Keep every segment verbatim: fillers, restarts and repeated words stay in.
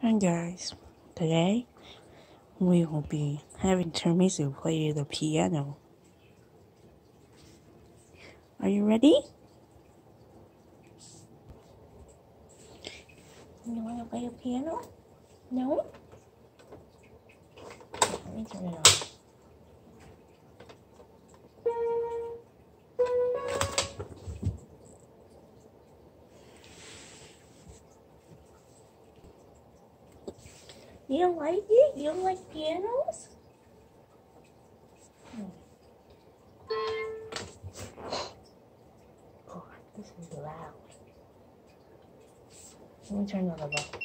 Hi guys, today we will be having Tiramisu play the piano. Are you ready? You want to play the piano? No? Let me turn it on. You don't like it? You don't like pianos? Hmm. Oh, this is loud. Let me turn the level up.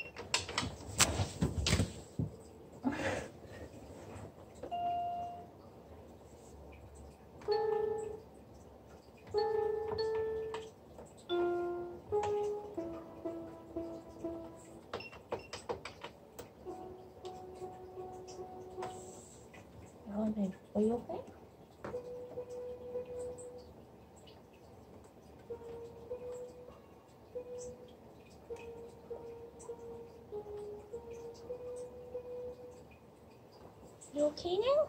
Are you okay? You okay now?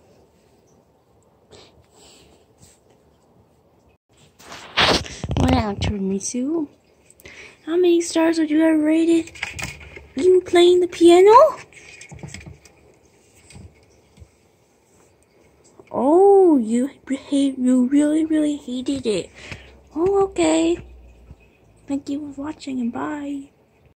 What out, Tiramisu? How many stars would you have rated you playing the piano? Oh, you behave, you really, really hated it. Oh, okay. Thank you for watching and bye.